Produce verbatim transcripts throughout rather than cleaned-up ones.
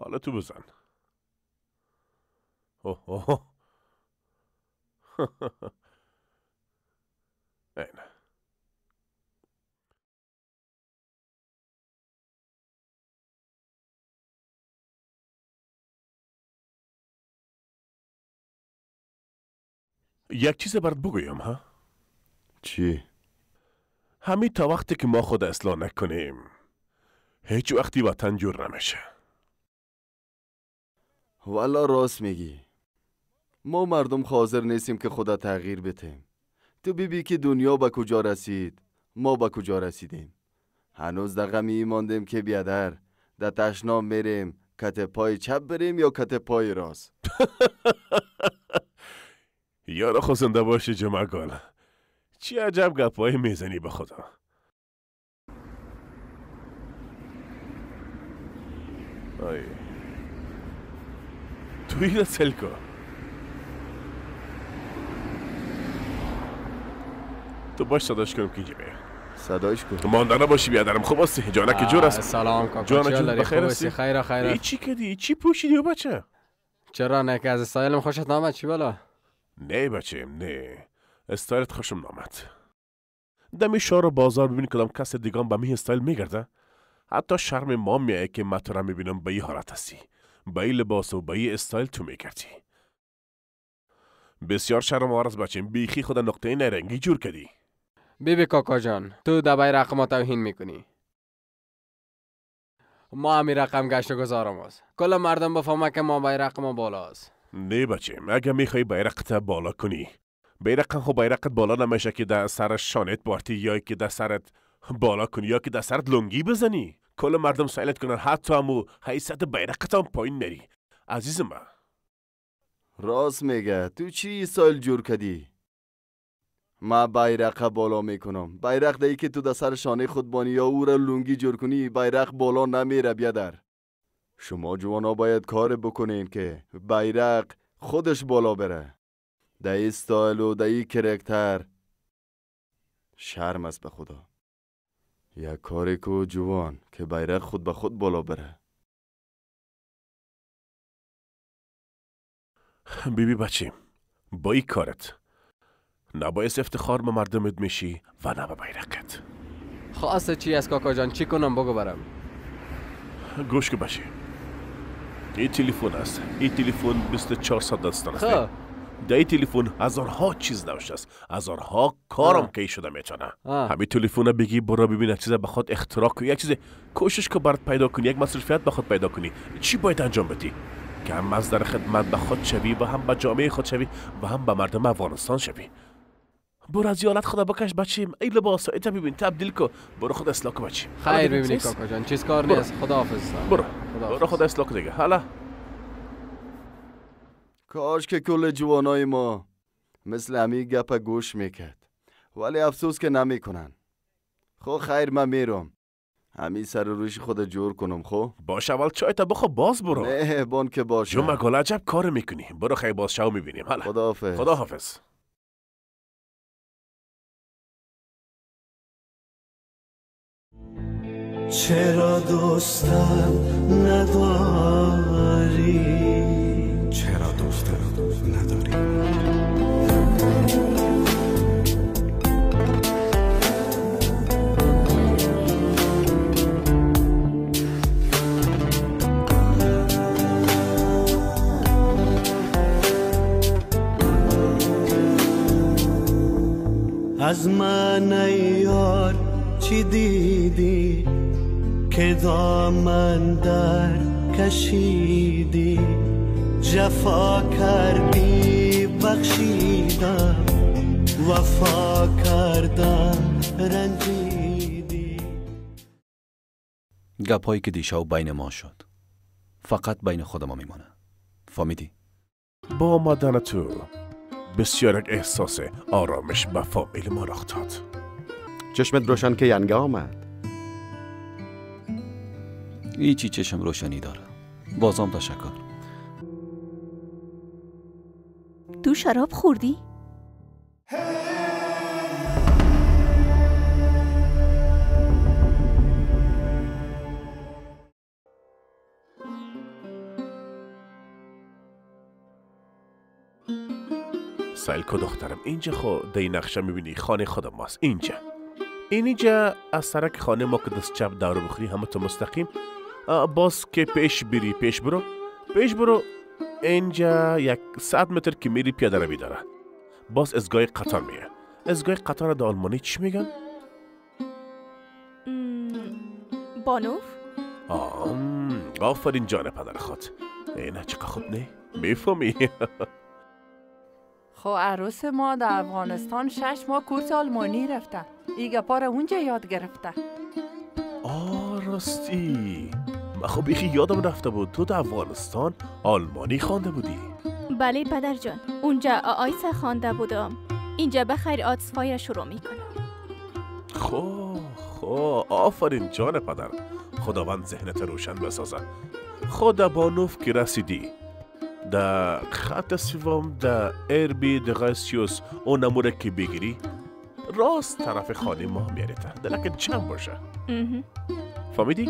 حالا تو بزن. اوه اوه اینه. یک چیز برات بگویم ها؟ چی؟ همین تا وقتی که ما خود اصلاح نکنیم هیچ وقتی وطن جور نمیشه. والا راست میگی. ما مردم حاضر نیستیم که خدا تغییر بدیم. تو ببین که دنیا به کجا رسید، ما به کجا رسیدیم. هنوز در غمی ماندیم که بیادر در تشنا میریم کت پای چپ بریم یا کت پای راست. یارو خو زنده باشه جمعه گل. چی عجب گپایی میزنی به خدا. آی تو اینو سل کن. تو باش صداش کنم که جمعه صدایش کن. ماندانه باشی بیادرم. خوب هستی؟ جانک جور است؟ سلام کاکا. جانک چی جور داری؟ بخیر خوب هستی؟ هستی؟ خیر خیر. ای چی کردی؟ چی پوشیدی و بچه؟ چرا نه که از استایلم خوشت نامد؟ چی بالا؟ نه بچه نه استایلت خوشم نامد. دمی شهر و بازار ببینی کدام کس دیگان به می استایل میگرده. حتی شرم ما میایه که من تو را میبینم به این حالت هستی، به این لباس و به این استایل تو میگردی. بسیار شرم آور بچه. بیخی خود نقطه نرنگی جور کردی. بیبی کاکا جان تو دبای رقم توهین میکنی. ما همین رقم گشت و گذارم است. کل مردم بفهمه که ما بیرق ما بالا است. نه بچه اگه میخوای بیرقت بالا کنی، بیرق خب بیرقت بالا نمیشه که در سر شانت بارتی یا که در سرت بالا کنی یا که در سرت لنگی بزنی. کل مردم سایلت کنن حتی همو حیثیت بیرقت هم پایین نری. عزیز من راست میگه. تو چی سایل جور کردی؟ ما بیرق بالا میکنم. بیرق دایی که تو در سر شانه خود بانی یا او را لنگی جور کنی بیرق بالا نمیره بیادر. شما جوانا باید کار بکنین که بیرق خودش بالا بره. دایی استایل و دایی کرکتر شرم است به خدا. یک کاری کو جوان که بیرق خود به خود بالا بره. بیبی بچه با این کارت نه باعث افتخار به مردمت میشی و نه به بیرقت. خواسته چی از کاکا جان؟ چی کنم بگو برم؟ گوش که بچه این تلفن است. این تلفن بیست و چهار ساعت دستان است. خب در این تلفن هزارها چیز نوشته است. هزارها کارم که شده میتونه. همین تلفن بگی برو ببین چیز بخواد اختراع کنی، یک چیز کوشش که برات پیدا کنی، یک مصرفیت بخواد پیدا کنی، چی باید انجام بدی که هم مصدر خدمت به خود شوی و هم به جامعه خود شوی و هم به مردم افغانستان شوی. برو از یالت خدا بکش بچیم. ای لباس ایتا ببین تبدیل کو. برو خود اصلاح کن بچی. خیر ببینی کاکا جان چیز کار نیست. خداحافظ. برو برو خود اصلاح کن دیگه. حالا کاش که کل جوانای ما مثل همی گپ گوش میکرد، ولی افسوس که نمیکنن. خو خیر من میرم همی سر روش خود جور کنم. خو باش اول چای تا بخو باز برو. نه بان که باشه. جمعه گل عجب کار میکنی. برو خیلی باز شو میبینیم. حالا خداحافظ. خداحافظ. چرا دوستم نداری؟ چرا دوستم نداری؟ از من ای یار چی دیدی که دامن در کشیدی؟ جفا کردی بخشیدم، وفا کردم رنجیدی. گپایی که دیشب بین ما شد فقط بین خود ما میمانه. فهمیدی؟ با آمدن تو بسیار یک احساس آرامش به فامیل ما رخ داد. چشمت روشن که ینگه آمد. ایچی چشم روشنی داره. بازم تشکر. تو شراب خوردی؟ سایل کو دخترم، اینجا خو در این نقشه میبینی خانه خودم هست. اینجا اینجا از سرک خانه ما که دست چپ دارو بخوری همه تو مستقیم، باز که پیش بری پیش برو پیش برو اینجا یک صد متر که میری پیاده روی داره. باز ازگاه قطار میه. ازگاه قطار در آلمانی چی میگن؟ بانوف؟ آم آفرین جان پدر خود. اینه چقدر خوب نه؟ میفهمی؟ خو عروس ما در افغانستان شش ماه کورس آلمانی رفته. ایگه پار اونجا یاد گرفته. آه راستی من خب بیخی یادم رفته بود تو در افغانستان آلمانی خوانده بودی. بله پدر جان، اونجا آیسا خوانده بودم. اینجا بخیر آتسفای را شروع میکنم. خو خو آفرین جان پدر، خداوند ذهنت روشن بسازه. خدا بانوف که رسیدی در خط سوم در اربی دغاسیوس اون نموره که بگیری راست طرف خانه ما میاریته. دلکت چند باشه. فهمیدی؟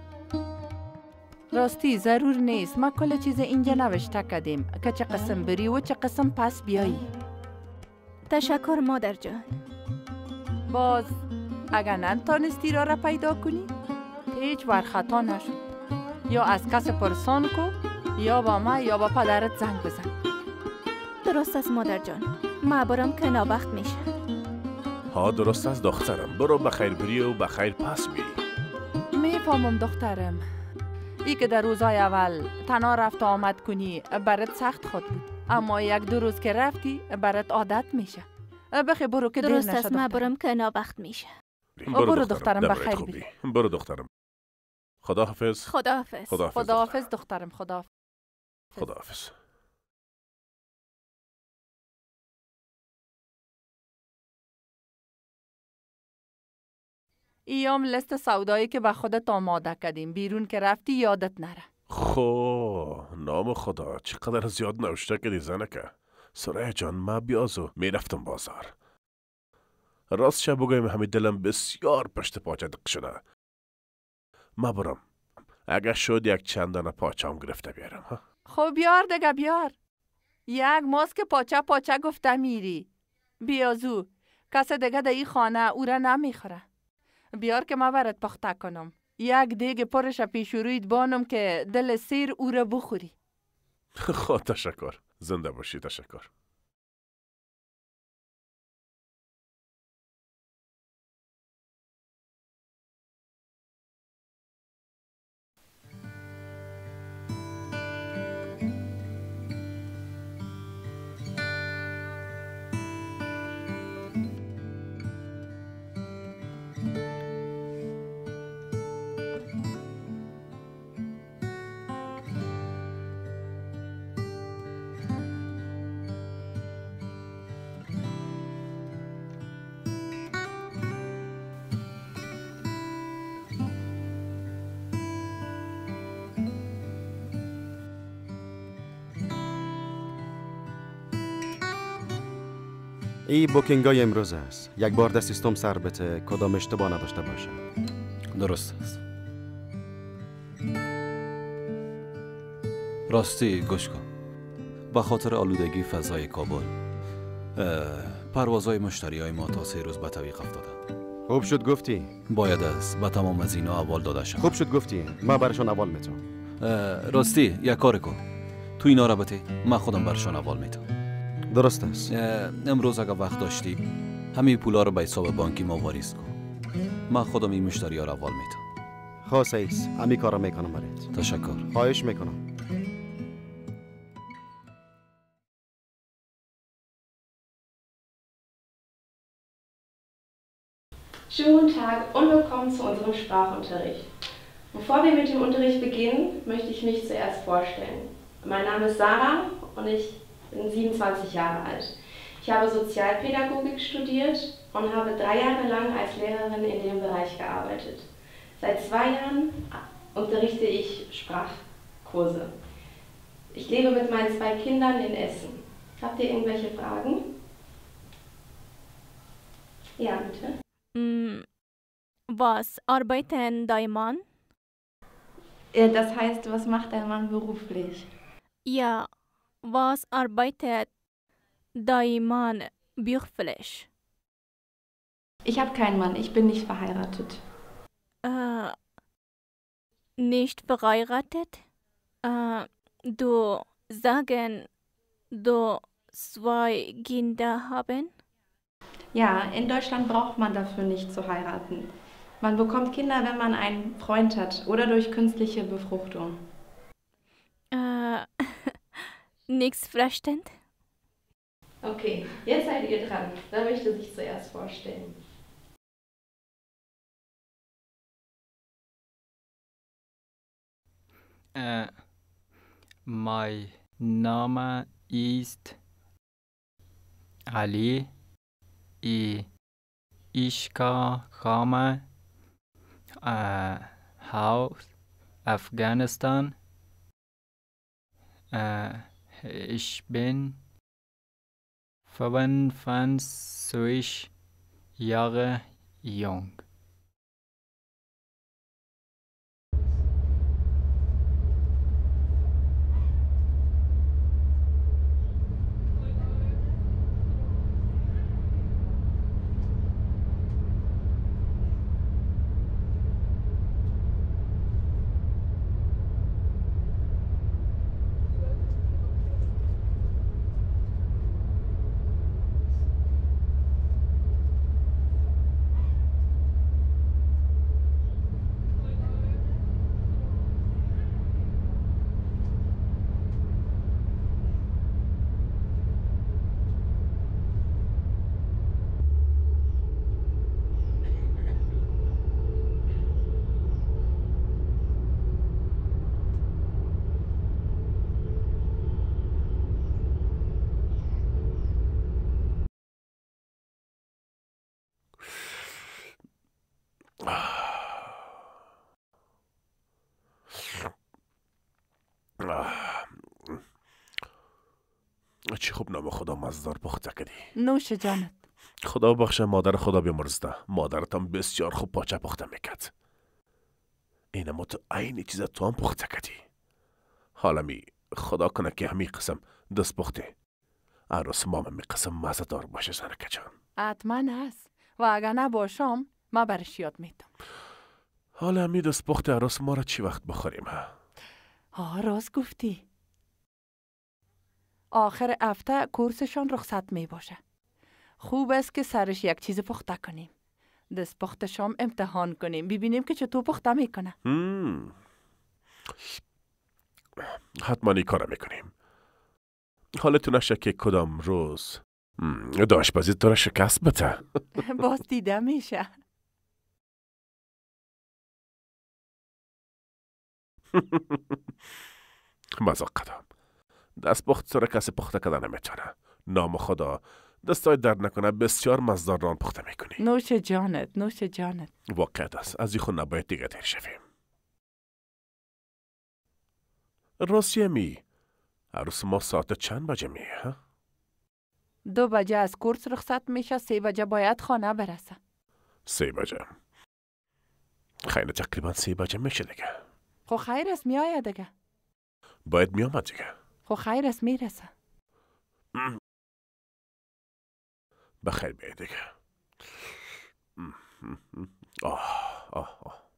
راستی ضرور نیست ما کل چیز اینجا نوشته کردیم که چه قسم بری و چه قسم پس بیایی. تشکر مادر جان. باز اگر نتانستی را را پیدا کنی هیچ ور خطا نشد. یا از کس پرسان کو یا با ما یا با پدرت زنگ بزن. درست است مادر جان، ما برم که ناوقت میشه. ها درست است دخترم، برو بخیر بری و بخیر پس بیایی. میفهمم دخترم، ای که در روزای اول تنها رفت آمد کنی برات سخت خود بود، اما یک دو روز که رفتی برات عادت میشه. بخی برو که دیر نشه. درست است ما برم که ناوقت میشه. برو, برو دخترم, دخترم بخیر بری. برو دخترم. خداحافظ. خداحافظ. خداحافظ. خداحافظ دخترم. خداحافظ. خداحافظ. ایام لست سودایی که به خودت آماده کردیم، بیرون که رفتی یادت نره. خو نام خدا چقدر زیاد نوشته کردی زنکه. سرای جان ما بیازو میرفتم بازار. راست شب بگویم همین دلم بسیار پشت پاچه دق شده. ما برم. اگه شد یک چندانه پاچم گرفته بیارم. ها؟ خب بیار دیگه بیار. یک ماسک پاچه پاچه گفته میری. بیازو کس دیگه در این خانه او را نمیخوره. بیار که ما برات پخته کنم. یک دیگ پرش پیش رویت بانم که دل سیر او را بخوری. خب تشکر. زنده باشی. تشکر. ای بوکینگای امروز است. یک بار در سیستم سر بته کدام اشتباه نداشته باشه. درست است. راستی گوش کن. به خاطر آلودگی فضای کابل پروازهای مشتری های ما تا سه روز به تعویق افتاده. خوب شد گفتی. باید است به تمام از اینا اول داده شد. خوب شد گفتی. ما برشان اول میتونم. راستی یک کار کن. تو اینا را بته من خودم برشان اول میتونم. درست است. امروز اگه وقت داشتی همه پولا رو به حساب بانکی ما واریز کن. من خودم این مشتری ها رو اول میتونم. خاص ایست. همین کارا میکنم برات. تشکر. خواهش میکنم. Schönen guten Tag und willkommen zu unserem Sprachunterricht. Bevor wir mit dem Unterricht beginnen, möchte ich mich zuerst vorstellen. Mein Name ist Sarah und ich bin siebenundzwanzig Jahre alt. Ich habe Sozialpädagogik studiert und habe drei Jahre lang als Lehrerin in dem Bereich gearbeitet. Seit zwei Jahren unterrichte ich Sprachkurse. Ich lebe mit meinen zwei Kindern in Essen. Habt ihr irgendwelche Fragen? Ja, bitte. Was arbeiten dein Mann? Das heißt, was macht dein Mann beruflich? Ja, was arbeitet dein Mann beruflich? Ich habe keinen Mann, ich bin nicht verheiratet. Äh, nicht verheiratet? Äh, du sagen, du zwei Kinder haben? Ja, in Deutschland braucht man dafür nicht zu heiraten. Man bekommt Kinder, wenn man einen Freund hat oder durch künstliche Befruchtung. Äh, nichts verstehend? Okay, jetzt seid ihr dran. Wer möchte sich zuerst vorstellen? Äh, mein Name ist Ali. Ich komme äh, aus Afghanistan. Äh, ich bin fünfundzwanzig Jahre jung. چی خوب نام خدا مزدار پخته کردی. نوش جانت. خدا بخشه مادر خدا بیامرزده. مادرتم بسیار خوب پاچه پخته میکرد. اینما تو عین چیز تو هم پخته کردی. حالا می خدا کنه که همین قسم دست پخته عروس مام می قسم مزدار باشه زنکه جان. حتما هست و اگر نباشم ما برش یاد میدم. حالا همین دست پخته عروس ما را چی وقت بخوریم ها؟ آه راست گفتی. آخر هفته کورسشان رخصت می باشه. خوب است که سرش یک چیز پخته کنیم. دست پختشام امتحان کنیم ببینیم که چطور پخته میکنه. حتما این کار میکنیم. حالتون نشه که کدام روز داشپزی تو را شکست بده. باز دیده میشه. مزاق قدم. دست پخت سر کسی پخته کردن نمیتونه. نام خدا دستای درد نکنه بسیار مزدار ران پخته میکنی. نوش جانت نوش جانت. واقعیت است از این خون نباید دیگه دیر شویم. راستی می عروس ما ساعت چند بجه می ها؟ دو بجه از کورس رخصت میشه. سه بجه باید خانه برسه. سه بجه خیلی تقریبا سه بجه میشه دیگه. خو خیر است میآید دیگه. باید میامد دیگه. خو خیر است میرسه. بخیر بیاید دیگه. آه آه آه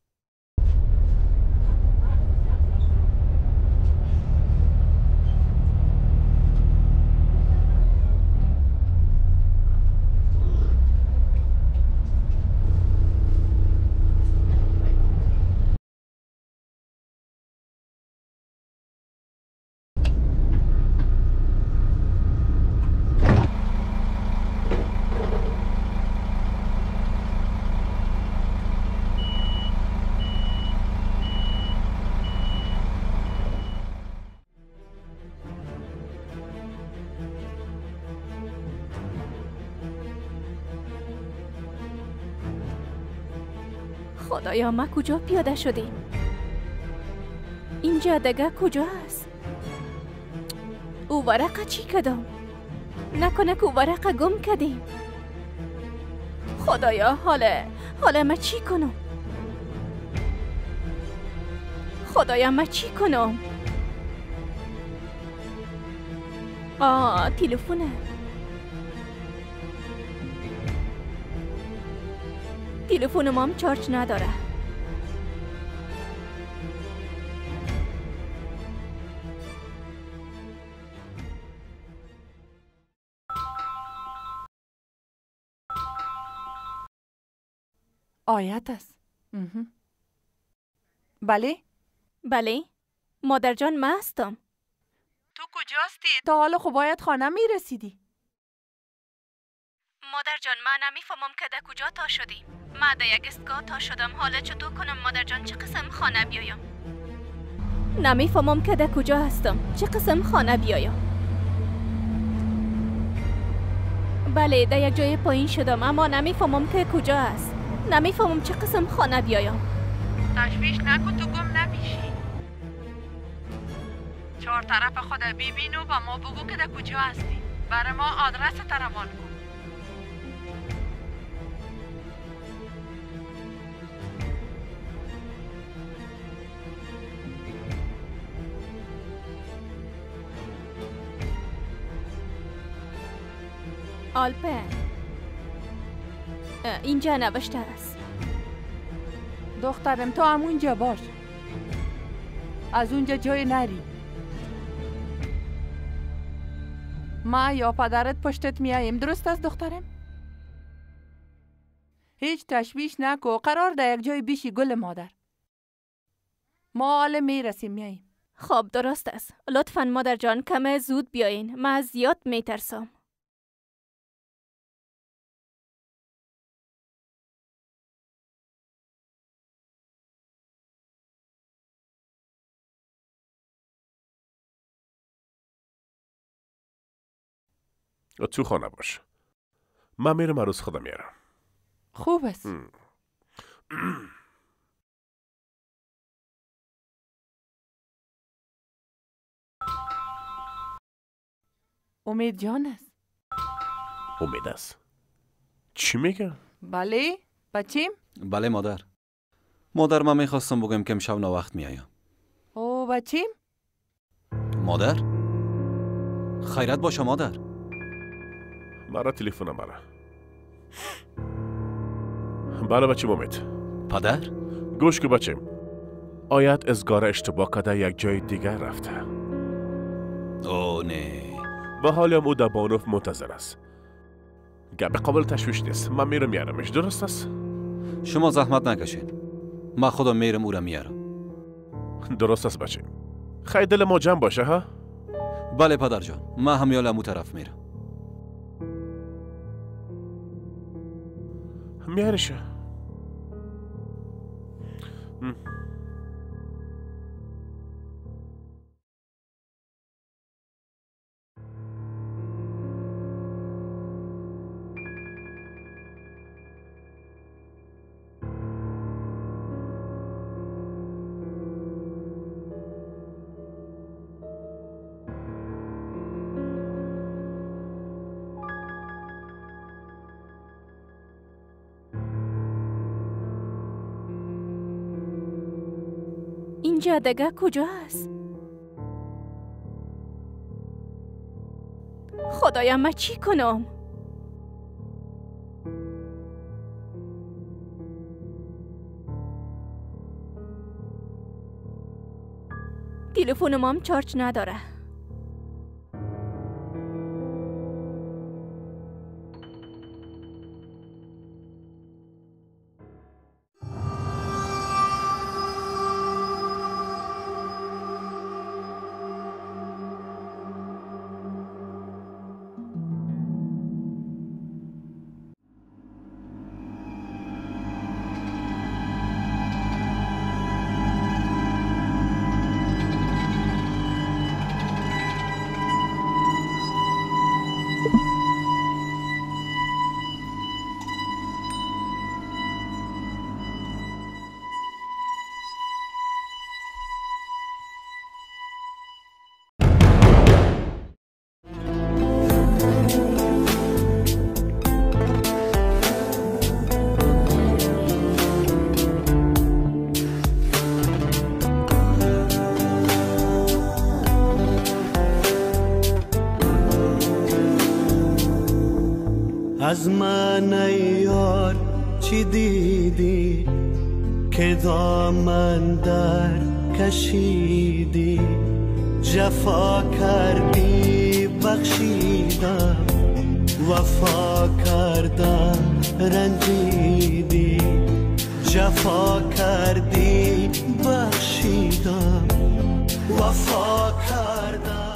خدایا ما کجا پیاده شدیم؟ اینجا دیگه کجا است؟ او ورقه چی کدام؟ نکنه که او ورقه گم کردیم. خدایا حالا حالا ما چی کنم؟ خدایا ما چی کنم؟ آه تلفونه. تلفن مام چارج نداره. آیت است. بله؟ بله؟ مادر جان من هستم. تو کجاستی؟ تا حالا خب باید خانه می رسیدی. مادر جان من نمیفهمم که در کجا تا شدی. من در یک استگاه تا شدم. حالا چطور کنم مادر جان؟ چه قسم خانه بیایم؟ نمیفهمم که در کجا هستم. چه قسم خانه بیایم؟ بله در یک جای پایین شدم اما نمیفهمم که کجا است. نمیفهمم چه قسم خانه بیایم. تشویش نکن تو گم نمیشی. چهار طرف خود ببین و با ما بگو که در کجا هستی. برای ما آدرس تروان کن. آلپن اینجا نوشته است. دخترم تو همونجا باش. از اونجا جای نری. ما یا پدرت پشتت میاییم. درست است دخترم؟ هیچ تشویش نکو. قرار در یک جای بیشی گل مادر. ما حالا میرسیم میاییم. خب درست است. لطفاً مادر جان کم زود بیاین. من زیاد میترسم. تو خانه باش. من میرم عروس خودم میارم. خوب است. امید جان است. امید است. چی میگه؟ بله بچیم؟ بله مادر. مادر من میخواستم بگم که امشب وقت میایم. او بچیم؟ مادر؟ خیرت باشه مادر. مرا تلفن مرا. بله بچه امید. پدر؟ گوش که بچیم. آیت ازگار اشتباه کده یک جای دیگر رفته. او نه. و حالی هم او در بانوف منتظر است. گپ قابل تشویش نیست. من میرم میارمش. درست است؟ شما زحمت نکشین. من خودم میرم او را میارم. درست است بچه. خیلی دل ما جمع باشه ها؟ بله پدر جان. من همیال امو طرف میرم. میارشه. اینجا دگه کجا است؟ خدایا من چی کنم؟ تلفن مام چارج نداره. از من ای یار چی دیدی که دامن در کشیدی؟ جفا کردی بخشیدم، وفا کردم رنجیدی. جفا کردی بخشیدم، وفا کردم.